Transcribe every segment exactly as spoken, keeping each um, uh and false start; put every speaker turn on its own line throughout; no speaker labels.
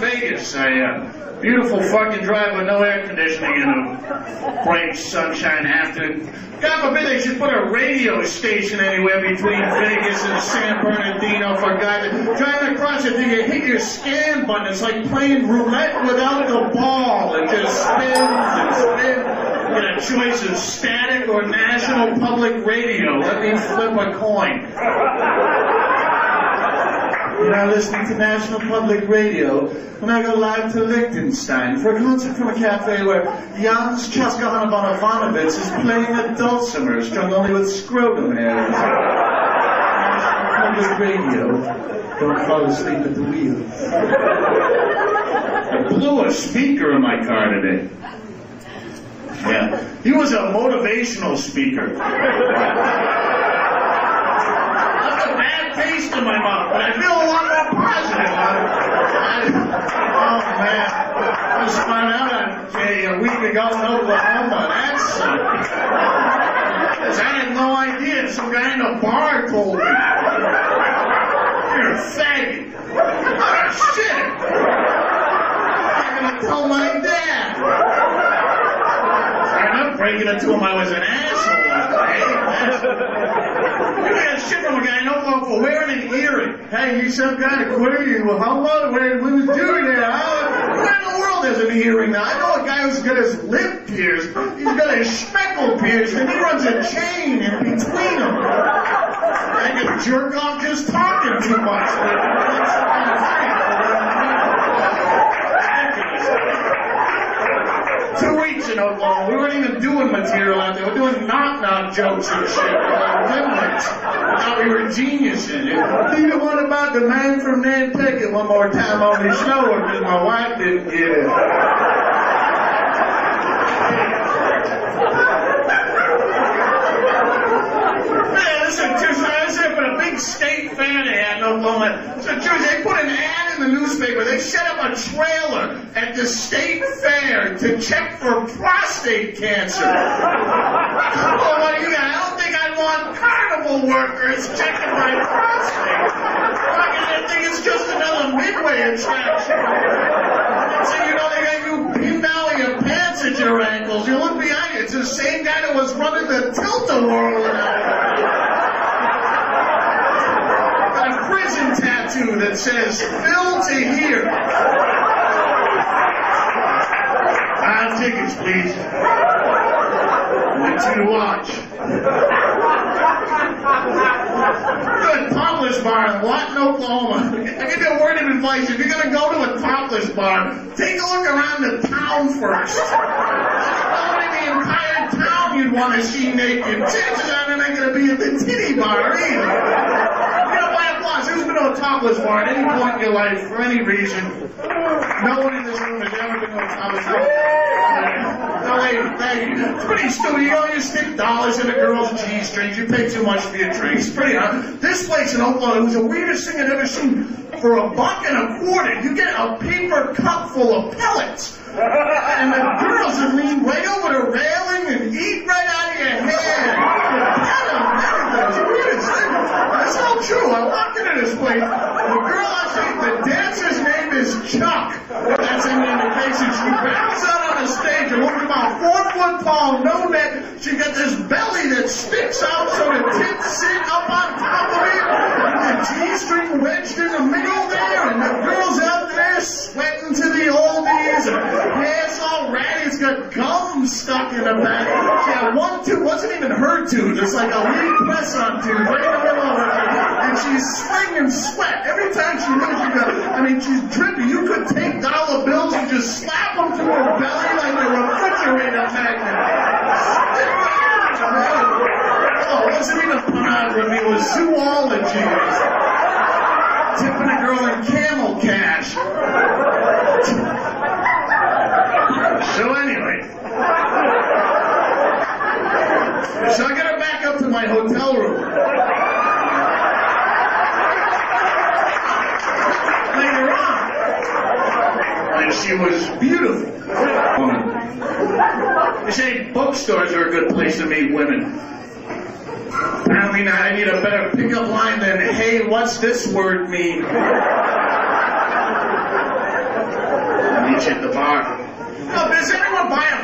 Vegas. I, uh, beautiful fucking drive with no air conditioning in a bright sunshine afternoon. God forbid they should put a radio station anywhere between Vegas and San Bernardino for guys. Driving across it, you hit your scan button. It's like playing roulette without the ball. It just spins and spins. You get a choice of static or National Public Radio. Let me flip a coin. You're now listening to National Public Radio when I go live to Liechtenstein for a concert from a cafe where Jans Chaskahanabanovanovich is playing a dulcimer strung only with scrotum hairs. National Public Radio. Don't fall asleep at the wheel. I blew a speaker in my car today. Yeah. He was a motivational speaker. Taste in my mouth, but I feel a lot more positive. I, I, oh man, I just found out a, a week ago in Oklahoma. That's uh, I had no idea. Some guy in a bar told me. You're a faggot. Oh shit! I'm gonna tell my dad. I'm not breaking it to him. I was an asshole. Hey, you got shit from a guy in Oklahoma for wearing an earring. Hey, you some kind of queer. Well, how long when we was doing that? How in the world is an earring now? I know a guy who's got his lip pierced. He's got his speckle pierced, and he runs a chain in between them. I can jerk off just talking too much. Two weeks in Oklahoma, we weren't even doing material out there. We were doing knock-knock jokes and shit. Limerick. Thought we were geniuses. Do you want about the man from Nantucket one more time on the show because my wife didn't get it? Man, listen, Tuesday, I was there for a big state fair they had in Oklahoma. So Tuesday, they put an ad in the newspaper. They set up a trailer at the state fair to check for prostate cancer. Oh, what do you got? I don't think I'd want carnival workers checking my prostate. Fucking that thing is just another midway attraction. So you know they got you pinned down with your pants at your ankles. You look behind you. It's the same guy that was running the tilt-a-whirl in got a prison tattoo that says "Fill to here." Five tickets, please. Want you to watch. Good topless bar in Lawton, Oklahoma. I give you a word of advice. If you're going to go to a topless bar, take a look around the town first. Nobody in the entire town you'd want to see naked. Chances are they're not going to be at the titty bar either. Who's been to a topless bar at any point in your life, for any reason? No one in this room has ever been to a topless bar. No, hey, hey, it's pretty stupid. You know, you stick dollars in a girl's G-strings. You pay too much for your drinks. It's pretty hard. This place in Oklahoma was the weirdest thing I'd ever seen. For a buck and a quarter, you get a paper cup full of pellets. And the girls would lean right over the railing and eat right out of your hand. It's the weirdest thing. That's all true. I walked into this place. The girl actually, the dancer's name is Chuck. That's an indication. She bounces out on the stage. A woman about four foot tall, no neck. She got this belly that sticks out so the tits sit up on top of it. The G-string wedged in the middle there, and the girl's out there sweating to the oldies. And her hair's all ratty. It's got gum stuck in the back. She had one tooth. Wasn't even her tooth. It's like a wee press-on tooth right in the middle of her. And she's slinging sweat. Every time she moves, she goes, I mean, she's dripping. You could take dollar bills and just slap them to her belly like a refrigerator magnet. Oh, it wasn't even pornography. It was zoology. Tipping a girl in camel cash. So anyway. So I got her back up to my hotel room. Later on. And she was beautiful. They say bookstores are a good place to meet women. Apparently now I need a better pickup line than, hey, what's this word mean?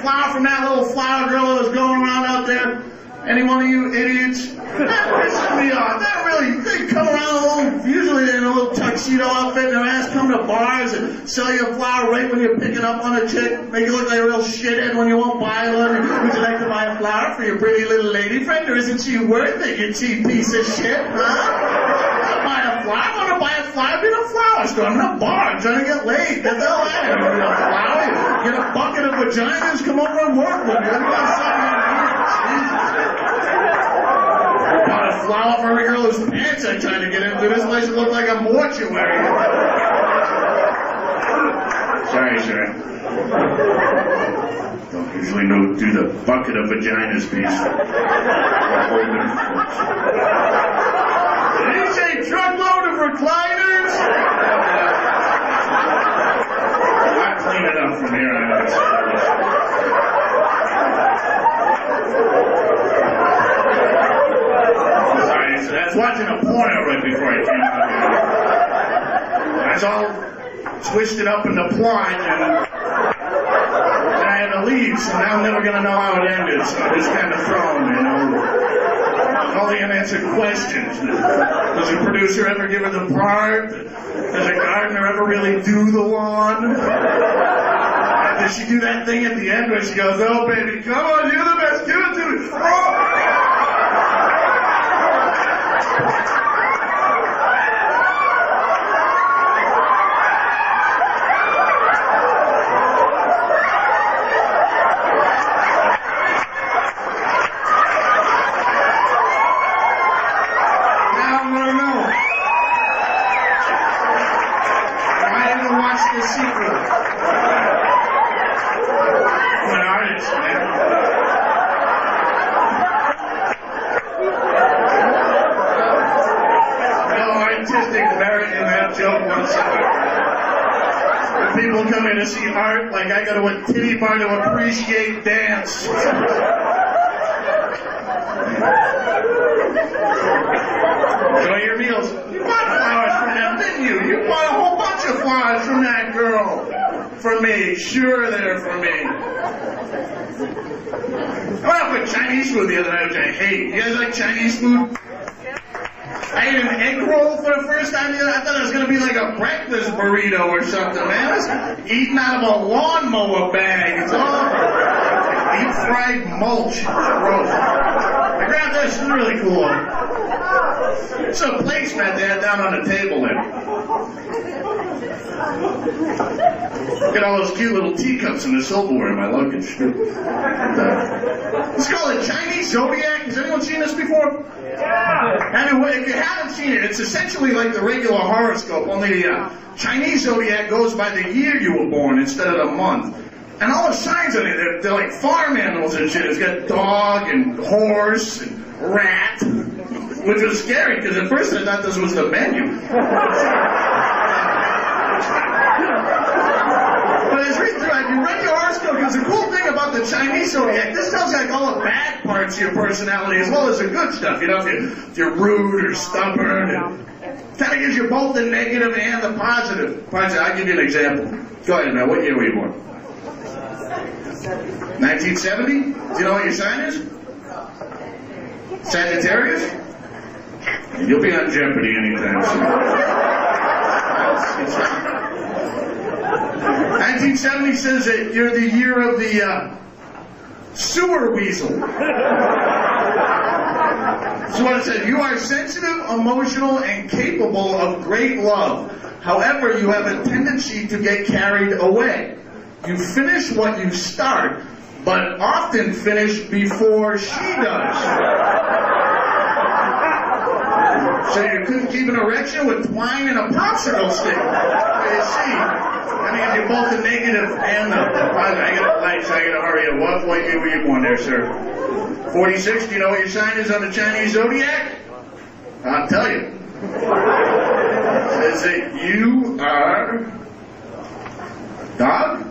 a flower from that little flower girl that was going around out there? Any one of you idiots? That pisses me off. That really, they come around a little, usually they're in a little tuxedo outfit and their ass come to bars and sell you a flower right when you're picking up on a chick, make you look like a real shithead when you won't buy one. Would you like to buy a flower for your pretty little lady friend, or isn't she worth it, you cheap piece of shit, huh? Buy a flower? I want to buy a flower in a flower store. I'm in a bar. I'm trying to get laid. Get the hell out of here. Get a flower. Get a bucket of vaginas. Come over and work with me. Let me get something in here. Bought a flower for every girl whose pants I tried to get into. This place would look like a mortuary. Sorry, sir. Don't usually know do the bucket of vaginas piece. Did he say truckload of recliners? I'll clean it up from here on out. Sorry, I was watching a porno right before I came up here. I was all twisted up in the plot, and I had to leave, so now I'm never going to know how it ended, so I just kind of thrown, you know. All the unanswered questions. Does a producer ever give her the part? Does a gardener ever really do the lawn? Does she do that thing at the end where she goes, oh baby, come on, you're the best, give it to me. Oh! People come in to see art like I go to a titty bar to appreciate dance. Enjoy your meals. You bought flowers from them, didn't you? You bought a whole bunch of flowers from that girl. For me. Sure they're for me. I went up with Chinese food the other night, which I hate. You guys like Chinese food? I ate an egg roll for the first time. I thought it was going to be like a breakfast burrito or something, man. I was eating out of a lawnmower bag. It's all deep fried mulch. It's gross. I grabbed this. This is really cool. It's a placemat they had down on the table there. Look at all those cute little teacups and the silverware in my luggage. Uh, it's called a Chinese zodiac. Has anyone seen this before? Yeah. And if you haven't seen it, it's essentially like the regular horoscope, only the uh, Chinese zodiac goes by the year you were born instead of the month. And all the signs on it, they're, they're like farm animals and shit. It's got dog and horse and rat, which was scary because at first I thought this was the menu. But as read through it, you read your horoscope, because the cool thing about the Chinese zodiac, this tells you like all the bad parts of your personality as well as the good stuff. You know, if you're, if you're rude or stubborn, it kind of gives you both the negative and the positive parts. I'll give you an example. Go ahead, man. What year were you born? nineteen seventy? Do you know what your sign is? Sagittarius? You'll be on Jeopardy anytime soon. nineteen seventy says that you're the year of the uh, sewer weasel. So what it says, you are sensitive, emotional, and capable of great love. However, you have a tendency to get carried away. You finish what you start, but often finish before she does. So you couldn't keep an erection with twine and a popsicle stick. You see, I mean, you're both the negative and the positive. I got a light, so I got to hurry up. What, what year were you born there, sir? forty-six, do you know what your sign is on the Chinese zodiac? I'll tell you. It says that you are... dog?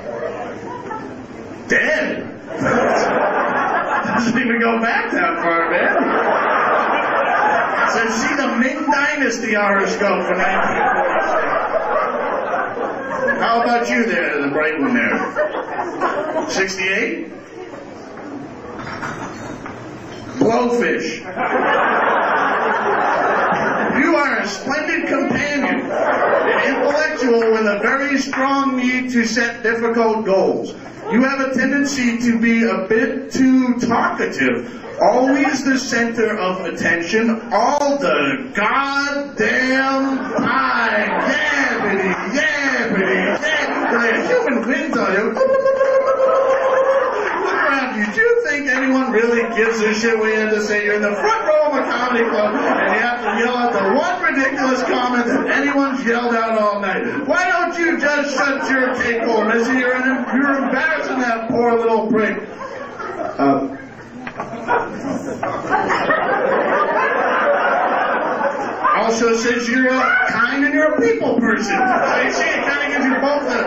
Dead. Doesn't even go back that far, man. It says, see the Ming Dynasty horoscope for nineteen forty-six. How about you there, the bright one there? sixty-eight? Blowfish. You are a splendid companion, an intellectual with a very strong need to set difficult goals. You have a tendency to be a bit too talkative, always the center of attention, all the goddamn time. Yabbity, yabbity, yabbity. Human wins on you. Look around you. Do you think anyone really gives a shit when you have to say you're in the front row of a comedy club and you have to yell out the one ridiculous comment that anyone's yelled out all night? Why don't you just shut your cake hole, Missy? You're, an, you're embarrassing that poor little prick. Uh, also says you're uh, kind and you're a people person. So you see, it kind of gives you both the